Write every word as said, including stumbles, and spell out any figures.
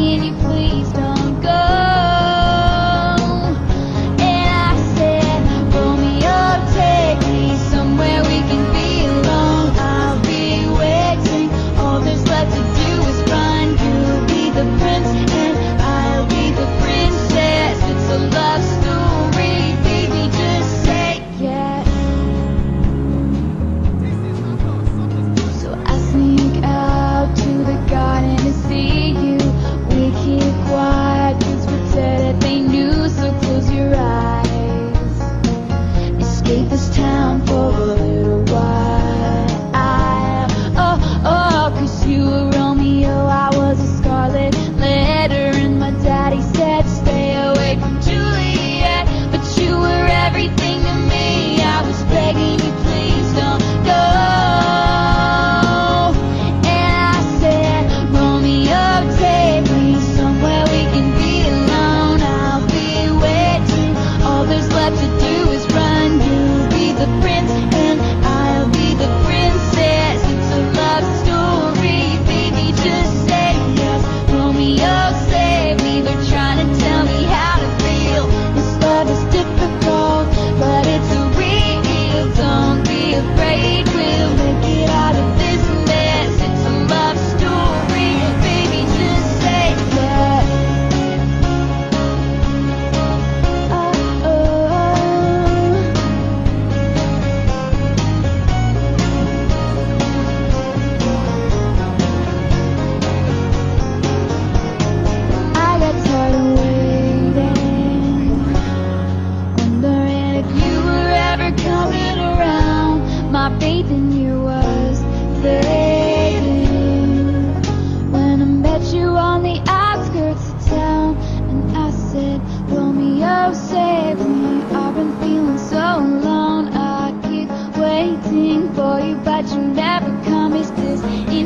begging you, please don't go. And I said, Romeo, take me somewhere we can be alone. I'll be waiting. All there's left to do is run. You'll be the prince and I'll be the princess. It's a love story, baby, just say yes. So I sneak out to the garden to see you. We keep quiet, cause we're dead that they knew. So close your eyes, escape this town for a little while. Oh, oh, cause you were Romeo, I was a scarlet letter. And my daddy said stay away from Juliet, but you were everything to me. I was begging you, please don't go. And I said, Romeo, take me somewhere we can be alone. I'll be waiting. All there's left to do is run. You'll be the prince and I'll be the princess. It's a love story, baby, just say yes. Romeo, save me. They're trying to tell me how to feel. This love is difficult, but it's a real. Don't be afraid, we'll make it out of this mess. It's a love story, baby, just say yes. Oh, oh. I got tired of waiting, wondering if you were ever coming around. My faith in you was fading when I met you on the outskirts of town. And I said, Romeo, save me. I've been feeling so alone. I keep waiting for you, but you never come. Is this